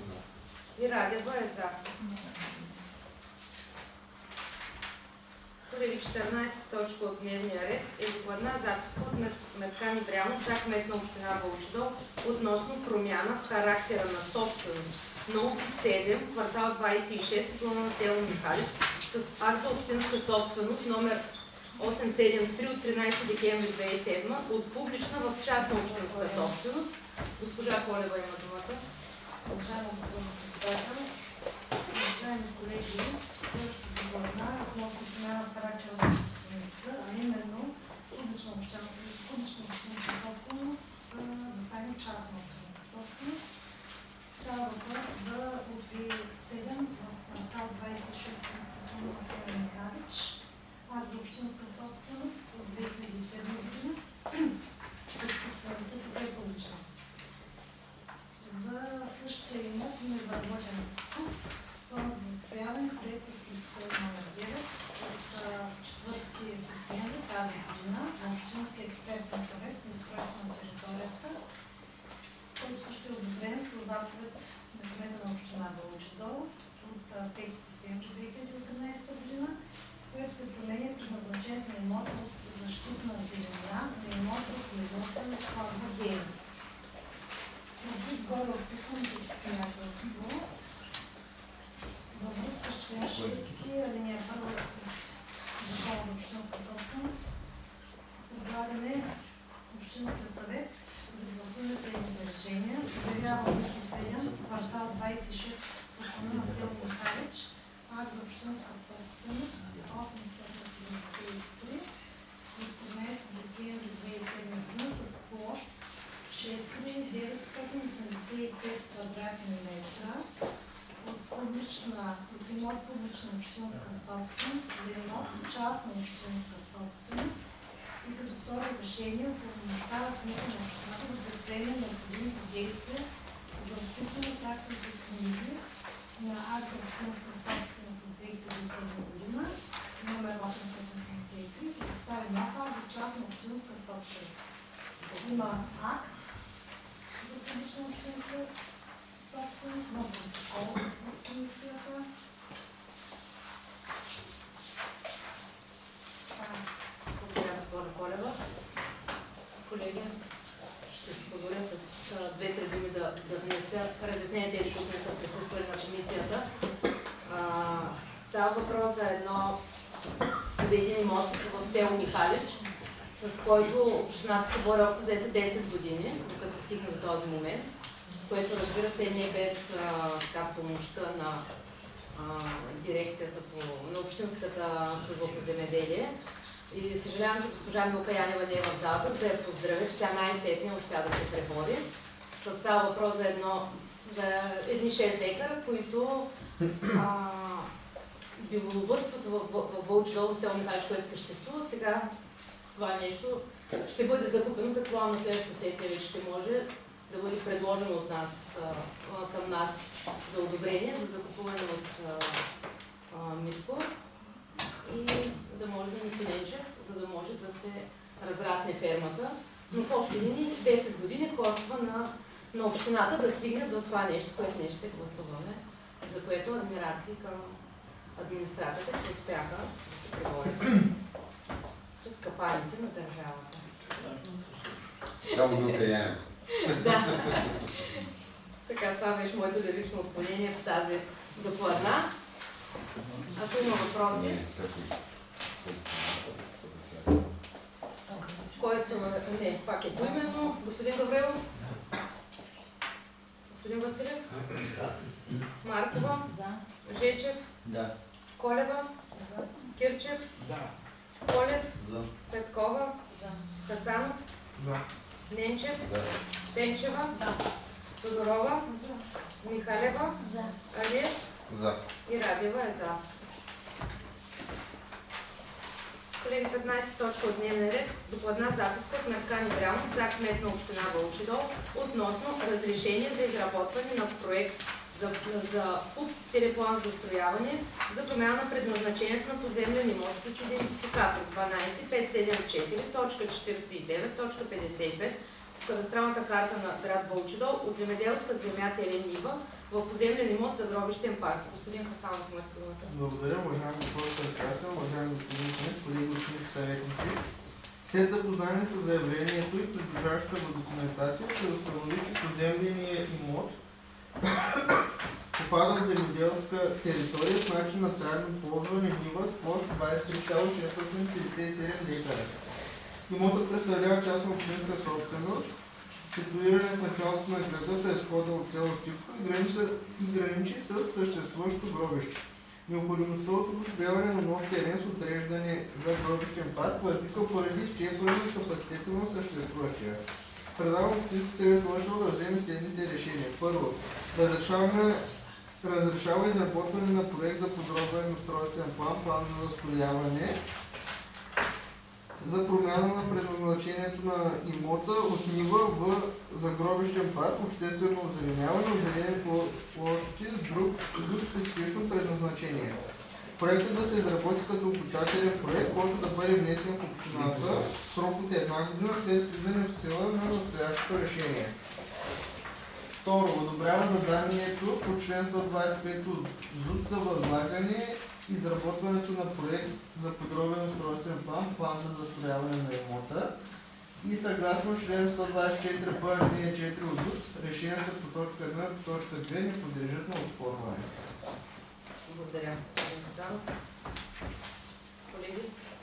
S1: И Радева е за. Колеги, 14 точка от дневния ред е докладна записка от Меркан Ибрямов, кмет на община Вълчи дол, относно промяна в характера на собственост на УПИ 7, квартал 26, плана на село Михалев, с акт за общинска собственост номер 873 от 13 декември 2007 от публична в частна общинска собственост. Госпожа Колева има думата.
S4: Уважаема госпожо председател, уважаеми колеги, следващото докладна относно промяна в характера на собствеността, а именно публична общинска собственост да стане частна общинска собственост. Става въпрос за УПИ 7 в квартал 26 на село Михалич, акт за общинска собственост от 2007 година, като собствеността е публична. За същия имот има възложен план за застрояване, приет с изпълнение номер 9 от 4 септември тази година на Общинския експертен съвет по устройство на територията, който също е одобрен с заповед на кмета на община Вълчи дол от 5 септември 2018 година, с което се променя предназначението на имота от защитна земя на имота от производствена складова дейност. Предвид горе описаното обстоятелство, във връзка с член 6, алинея 1 от Закона за общинска собственост, предлагаме Общинския съвет да гласува следните решения. Обявява УПИ 7, квартал 26, плана на село Михалич, акт за общинска собственост 873 от 13 декември 2007 година с площ 6985 квадратни метра от имот публична общинска собственост за имот частна общинска собственост и като второ решение упълномощава кмета на общината да предприеме необходимите действия за отписване таксите с книги на акт за общинска собственост от 2007 година, номер 873, и представи нов акт за частна общинска собственост. Има акт за публична общинска собственост, има протокол от комисията.
S1: Благодаря, госпожа Колева. Колеги, ще си позволя с две-три думи да внеса разяснения тези, които не са присъствали на комисията. Става въпрос за един имот в село Михалич, с който общината се бори общо взето 10 години, докато стигна до този момент, с което, разбира се, не без помощта на дирекцията на Общинската служба по земеделие. И съжалявам, че госпожа Милка Янева не е в залата, за да я поздравя, че тя най-сетне успя да се пребори. Става въпрос за едни 6 декара, които биволовъдството в Вълчи дол, село Михалич, което съществува сега, с това нещо ще бъде закупено, предполагам на следващата сесия вече ще може да бъде предложено от нас, към нас за одобрение, за закупуване от МИСКО и да може да ни финенчат, за да може да се разрасне фермата. Но в общи линии 10 години коства на общината да стигне до това нещо, което ние ще гласуваме, за което адмирации към администрацията, че успяха да се преборят с капаните на държавата.
S10: Само Милка Янева.
S1: Да. Така, това беше моето лирично отклонение в тази докладна. Ако има въпроси, който не, пак е поименно. Господин Гаврилов? Господин Василев? Маркова?
S2: За.
S1: Жечев?
S3: Да.
S1: Колева? Кирчев?
S5: Да.
S1: Колев?
S3: За.
S1: Петкова? Хасанов?
S5: Да.
S1: Ненчев?
S10: Да.
S1: Пенчева? Тодорова? Михалева? Алиев?
S9: За.
S1: И Радева е за. Колеги, 15 точка от дневния ред. Докладна записка от Меркан Ибрямов, кмет на община Вълчи дол, относно разрешение за изработване на проект за ПУП-план за застрояване за промяна на предназначението на поземлен имот с идентификатор 12574.49.55 в кадастралната карта на град Вълчи-дол от земеделска земя нива в поземлен имот за гробищен парк. Господин Хасанов, имате думата.
S5: Благодаря, уважаеми госпожо председател, уважаеми господин Кмет, колеги ученици съветници. След запознание с заявлението и придружаващата го документация се установи, че поземленият имот попада в земеделска територия с начин на трайно ползване нива с площ 23,657 декара. Имотът представлява частна общинска собственост, ситуирана в началото на града през входа от село Щипко и граничи с съществуващо гробище. Необходимостта от обособяване на нов терен с отреждане за гробищен парк възниква поради изчерпване на капацитета на съществуващия. Предлагам Общински съвет Вълчи-дол да вземе следните решения. Първо, разрешава изработване на проект за подробен устройствен план за застрояване за промяна на предназначението на имота от нива за гробищен парк, обществено озеленяване, озеленени площи с друг специфично предназначение. Проектът да се изработи като окончателен проект, който да бъде внесен в общината в срок от 1 година след влизане в сила на настоящото решение. Второ, одобрява заданието по член 125 от ЗУТ за възлагане изработването на проект за подробен устройствен план за застрояване на имота и съгласно член 124б ал. 4 от ЗУТ, решенията по точка 1 и по точка 2 не подлежат на оспорване.
S1: Благодаря, господин Хасанов. Колеги?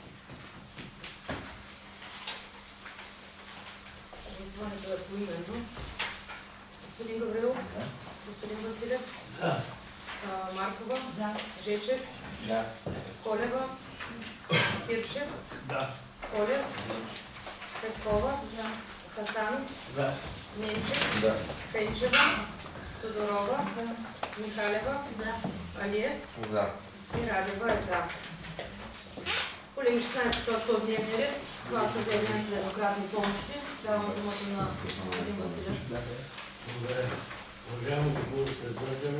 S1: Гласуването е поименно. Господин Гаврилов? Господин Василев?
S10: Да.
S1: Маркова?
S2: Да.
S1: Жечев?
S10: Да.
S1: Колева? Кирчев?
S10: Да.
S1: Колев? Петкова? Хасанов?
S10: Да.
S1: Немчев?
S10: Да.
S1: Пенчева? Тодорова? Михалева? Алиев?
S3: За.
S1: И Радева е за. Колеги, 16 точка от дневния ред. Това са заявленията за еднократни помощи. Давам думата на господин Василев.
S11: Благодаря. Уважаема госпожо председател,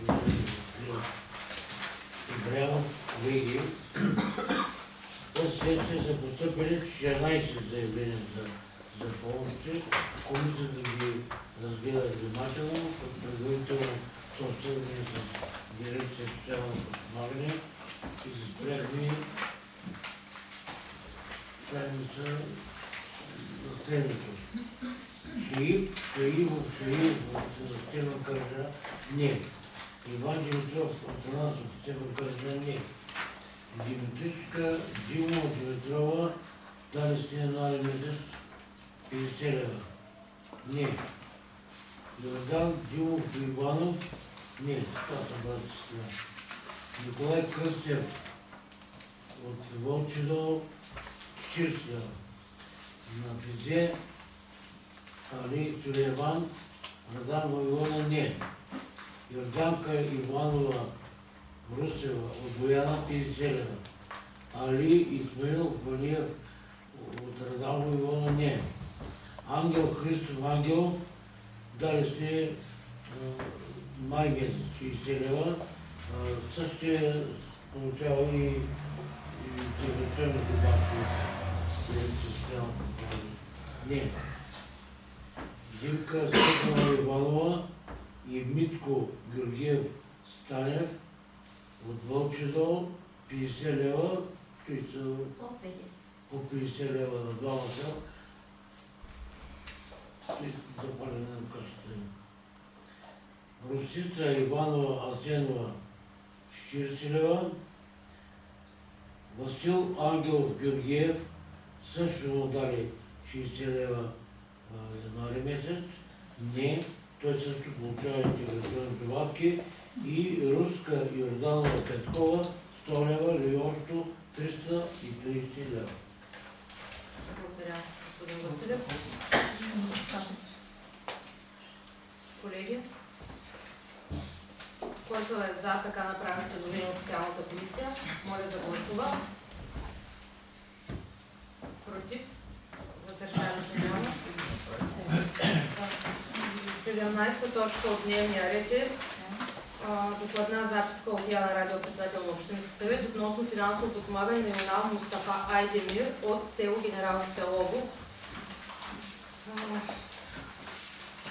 S11: колеги, през сесия са постъпили 14 заявления за помощи. Комисията ги разгледа внимателно, като предварително съобщение с дирекция социално подпомагане и с приехме седмица на следното. Шаи в Стефан Кърджа не. Иван Димитров Атанасов Стефан Кърджа не. Димитричка Димова Димитрова дали с януари месец 50 лева. Не. Йордан Димов Иванов не. Това са братците. Николай Кръстев от Вълчи-дол 40 лева. На Физе Али Сулейман Радан Вавилона не. Йорданка Иванова Русева от Бояна 50 лева. Али Исмаил Валиев от Радан Вавилона не. Ангел Христов Ангел дали сте май месец 60 лева. Същия получава и интеграционни добавки. Не. Димка Стефанова Иванова и Митко Георгиев Станев от Вълчи-дол 50 лева, които са по 50 лева на двамата. Запалене на кашата им. Русица Иванова Асенова 40 лева. Васил Ангелов Георгиев също му дали 60 лева януари месец. Не, той също получава интеграционни добавки. И Руска Йорданова Петкова 100 лева или общо 330 лева.
S1: Благодаря, господин Василев. Колеги, който е за така направено предложение от социалната комисия, моля да гласува. Против? Въздържали се няма. 17 точка от дневния ред е докладна записка от Яна Радио, председател на Общински съвет, относно финансово подпомагане на Юнал Мустафа Айдемир от село Генерално Селово.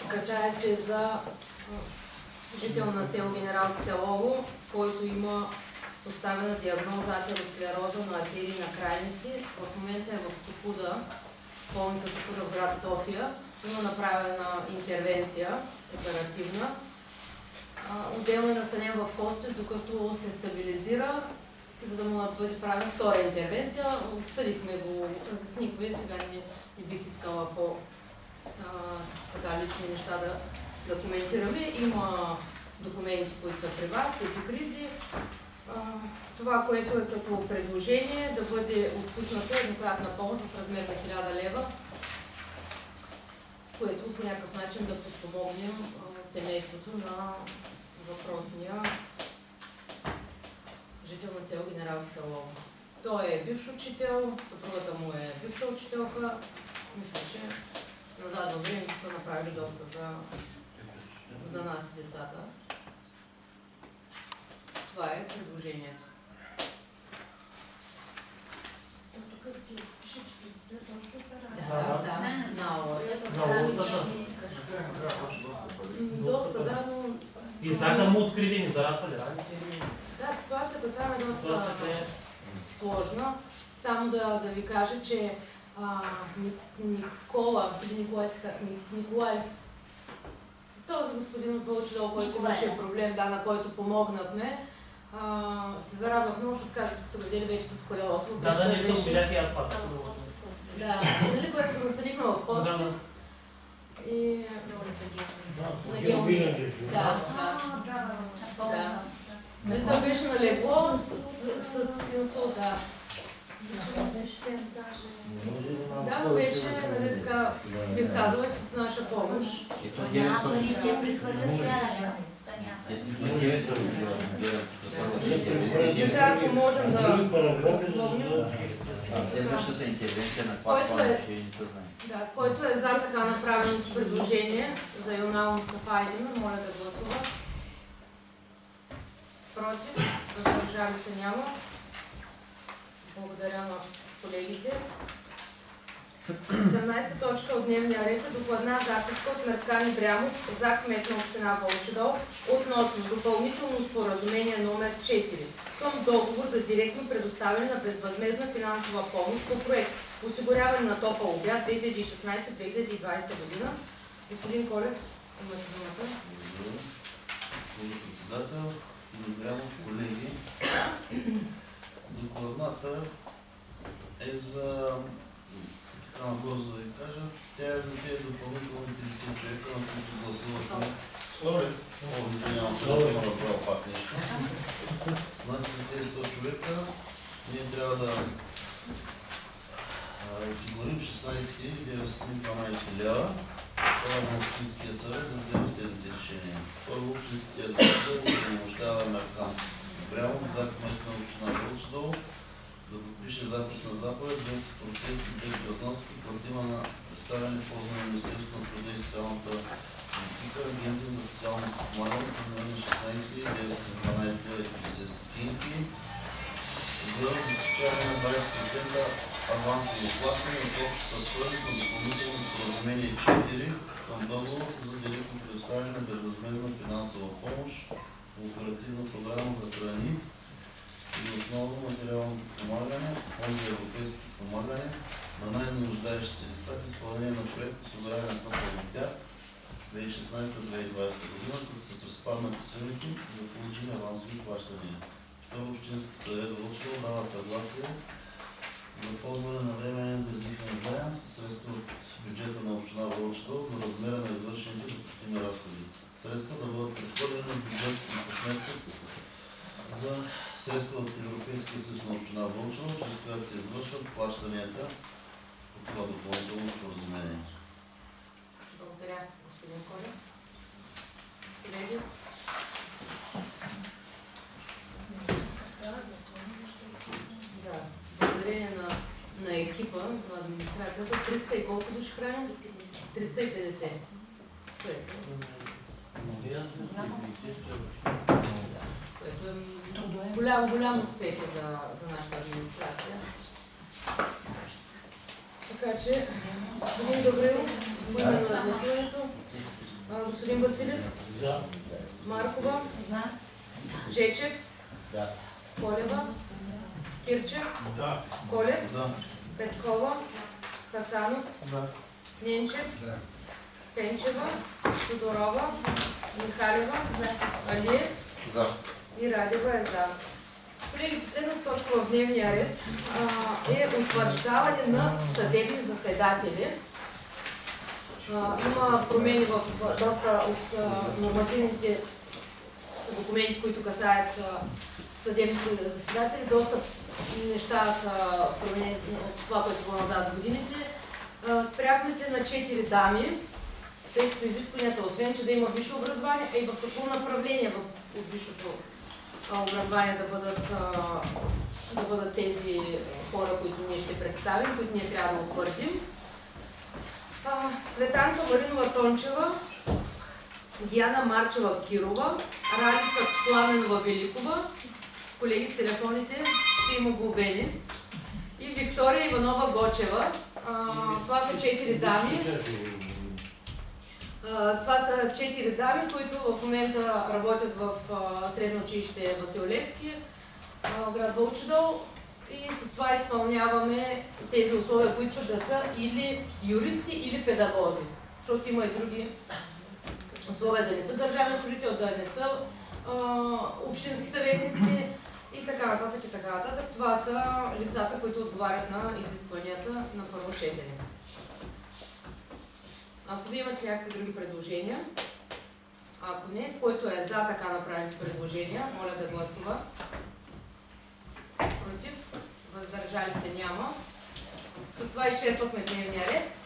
S1: Касае се за жител на село Генерал Киселово, който има поставена диагноза атеросклероза на артерии на крайници. В момента е в Токуда, болница Токуда в град София. Има направена интервенция оперативна. Отделно е настанен в хоспис, докато се стабилизира, за да му бъде правена втора интервенция. Обсъдихме го, разяснихме, сега не бих искала лични неща да коментираме. Има документи, които са при вас, епикризи. Това, което е като предложение, да бъде отпусната еднократна помощ в размер на 1000 лева, с което по някакъв начин да подпомогнем семейството на въпросния жител на село Генерал Киселово. Той е бивш учител, съпругата му е бивша учителка. Мисля, че назад във времето са направили доста за нас и децата. Това е предложението.
S4: Тук ти пише, че предстоят още операции.
S1: Доста, да, но...
S8: И сега му открили, не зарасали.
S1: Да, ситуацията там е доста сложна. Само да ви кажа, че Николай, този господин от Вълчидол, който имаше проблем, на който помогнахме, се зарадвах много, защото казах, че са го видели вече с колелото.
S8: Да, не съм видях и аз пак.
S1: Да, нали, което го настанихме в хоспис. И... на Георгия. Да. Той беше на легло с инсулт, да. Да, но вече, нали така, бих казала, че с наша помощ.
S6: Те прехвърлят
S1: така, ако можем да помогнем.
S3: Следващата интервенция на каква помощ ще ни се знае.
S1: Да, който е за така направеното предложение за Юнал Мустафа Айдина, моля да гласува. Против, въздържали се няма. Благодаря на колегите. 17 точка от дневния ред е докладна записка от Меркан Ибрямов за кмет на община Вълчидол относно допълнително споразумение номер 4 към договор за директно предоставяне на безвъзмездна финансова помощ по проект осигуряване на топъл обяд 2016-2020 година. Господин Колев, имате думата.
S3: Благодаря. Председател, Ибрямов, колеги, докладната е за така набързо да ви кажа, тя е за тези допълнителните 10 човека, на които гласувахме. Извинявам се, да съм разбрал пак нещо. Значи за тези 100 човека ние трябва да осигурим 16 912 лева. Това на Общинския съвет да вземе следните решения. Първо, Общинския съвет упълномощава Меркан Ибрямов за кмет на община Вълчидол да подпише записна заповед без процес и без разноски, платима на представяне в полза на Министерството на труда и социалната политика, Агенция за социално подпомагане в размер на 16 912 стотинки за обезпечаване на 20% авансово плащане от общата стойност на допълнително споразумение 4 към договор за директно предоставяне на безвъзмездна финансова помощ по оперативна програма за храни и основно материално подпомагане, фонд за европейско подпомагане на най-нуждаещи се лица в изпълнение на проект осигуряване на топъл обяд 2016-2020 година, като са приспаднати сумите за получени авансови плащания. Второ, Общински съвет Вълчидол дава съгласие за ползване на временен безлихвен заем със средства от бюджета на община Вълчидол до размера на извършените допустими разходи. Средства да бъдат прехвърлени в бюджет и по сметка за средства от Европейския съюз на община Вълчидол, чрез която се извършват плащанията по това допълнително споразумение.
S1: Благодаря, господин Колев. Колеги? Да, благодарение на екипа, на администрацията, 300 и колко души храним? 350. Което е голям успех за нашата администрация. Така че, господин Гаврилов, именно на гласуването. Господин Василев,
S11: За.
S1: Маркова,
S2: За.
S1: Жечев,
S10: Да.
S1: Колева, Кирчев,
S5: Да.
S1: Колев,
S3: За.
S1: Петкова, Хасанов,
S5: Да.
S1: Ненчев, Пенчева, Тодорова, Михалева, Алиев
S3: За.
S1: и Радева е за. Колеги, последната точка в дневния ред е утвърждаване на съдебни заседатели. Има промени в доста от нормативните документи, които касаят съдебните заседатели. Доста неща са променени от това, което било назад в годините. Спряхме се на 4 дами, тъй като изискванията, освен че да има висше образование, и в какво направление от висшето образование да бъдат тези хора, които ние ще представим, които ние трябва да утвърдим. Цветанка Маринова Тончева, Диана Марчева Кирова, Ралица Пламенова Великова, колеги с телефоните ще има глобени, и Виктория Иванова Гочева. Това са 4 дами. Това са 4 дами, които в момента работят в средно училище Васил Левски, град Вълчи дол, и с това изпълняваме тези условия, които да са или юристи, или педагози. Защото има и други условия да не са държавен служител, да не са общински съветници и така нататък и така нататък. Това са лицата, които отговарят на изискванията на първо четене. Ако ви имате някакви други предложения, ако не, който е за така направените предложения, моля да гласува. Против, въздържали се няма. С това изчерпахме дневния ред.